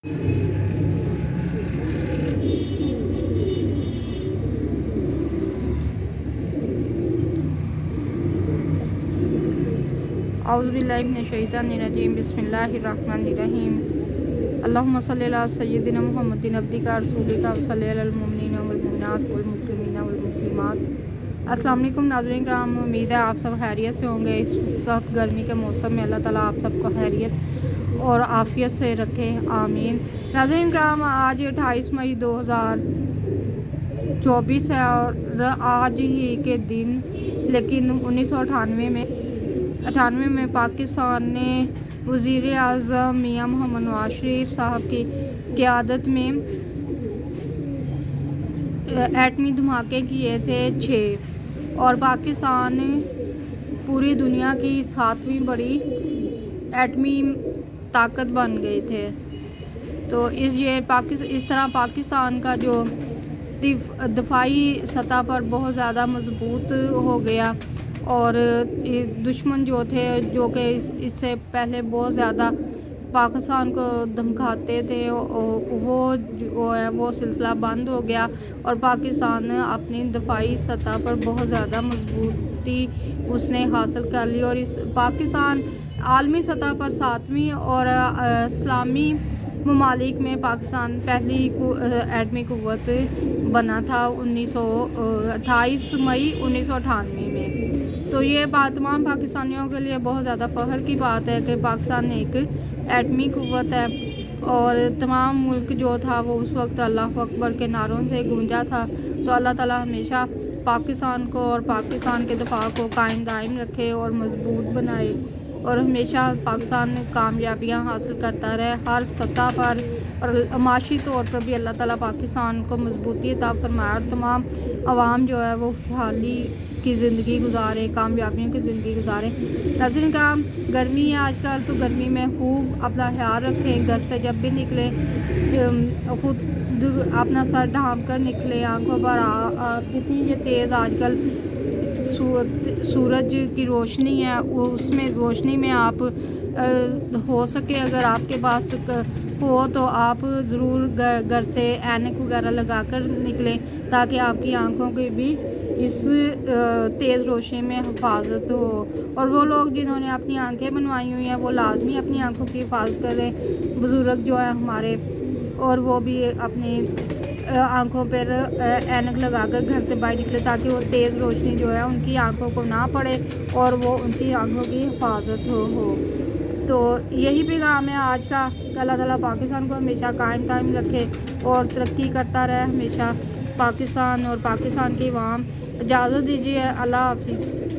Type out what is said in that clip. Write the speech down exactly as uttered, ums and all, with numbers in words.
औज़ुबिल्लाहिमिनश्शैतानिर्रजीम बिस्मिल्लाहिर्रहमानिर्रहीम अल्लाहुम्मा सल्लि अला सय्यिदिना मुहम्मदिन अब्दिका रसूलिका व सल्लि अलल मुमिनीना वल मुमिनात वल मुस्लिमीना वल मुस्लिमात। अस्सलाम वालेकुम नाज़रीन किराम, उम्मीद है आप सब खैरियत से होंगे। इस सख्त गर्मी के मौसम में अल्लाह ताला आप सबको खैरियत और आफ़ियत से रखे, आमीन। नाज़रीन किराम, आज अट्ठाईस मई दो हज़ार चौबीस है और आज ही के दिन लेकिन उन्नीस सौ अठानवे में अठानवे में पाकिस्तान ने वज़ीर आज़म मियाँ मोहम्मद नवाज शरीफ साहब की क़यादत में एटमी धमाके किए थे छः, और पाकिस्तान पूरी दुनिया की सातवीं बड़ी एटमी ताकत बन गए थे। तो इस ये पाकिस्तान इस तरह पाकिस्तान का जो दफाई सतह पर बहुत ज़्यादा मजबूत हो गया, और दुश्मन जो थे जो कि इससे पहले बहुत ज़्यादा पाकिस्तान को धमकाते थे, वो जो है वो सिलसिला बंद हो गया और पाकिस्तान ने अपनी दफाई सतह पर बहुत ज़्यादा मजबूती उसने हासिल कर ली। और इस पाकिस्तान आलमी सतह पर सातवीं और इस्लामी ममालिक में पाकिस्तान पहली एटमी कुव्वत बना था उन्नीस सौ अट्ठाईस मई उन्नीस सौ अठानवे में। तो ये बात तमाम पाकिस्तानियों के लिए बहुत ज़्यादा फ़ख्र की बात है कि पाकिस्तान एक एटमी कुव्वत है, और तमाम मुल्क जो था वो उस वक्त अल्लाह अकबर के नारों से गूंजा था। तो अल्लाह ताला हमेशा पाकिस्तान को और पाकिस्तान के दफा को कायम दायम रखे और मजबूत बनाए, और हमेशा पाकिस्तान कामयाबियाँ हासिल करता रहे हर सतह पर, और माशी तौर पर भी अल्लाह ताला पाकिस्तान को मजबूती अता फरमाए और तमाम आवाम जो है वो खुशहाली की ज़िंदगी गुजारे, कामयाबियों की ज़िंदगी गुजारे। नाज़रीन काम गर्मी है आजकल, तो गर्मी में खूब अपना ख्याल रखें। घर से जब भी निकले खुद अपना सर ढाँप कर निकले। आंखों पर जितनी ये तेज़ आजकल सूरज की रोशनी है, वो उसमें रोशनी में आप आ, हो सके अगर आपके पास हो तो आप ज़रूर घर से ऐनक वगैरह लगा कर निकलें, ताकि आपकी आंखों की भी इस तेज़ रोशनी में हिफाजत हो। और वो लोग जिन्होंने अपनी आंखें बनवाई हुई हैं वो लाजमी अपनी आंखों की हिफाजत करें। बुज़ुर्ग जो है हमारे, और वो भी अपनी आंखों पर ऐनक लगाकर घर से बाहर निकले, ताकि वो तेज़ रोशनी जो है उनकी आंखों को ना पड़े और वो उनकी आंखों की हिफाजत हो हो तो यही पैगाम है आज का। अल्लाह ताला पाकिस्तान को हमेशा कायम कायम रखे और तरक्की करता रहे हमेशा पाकिस्तान, और पाकिस्तान की आवाम। इजाज़त दीजिए, अल्लाह हाफिज़।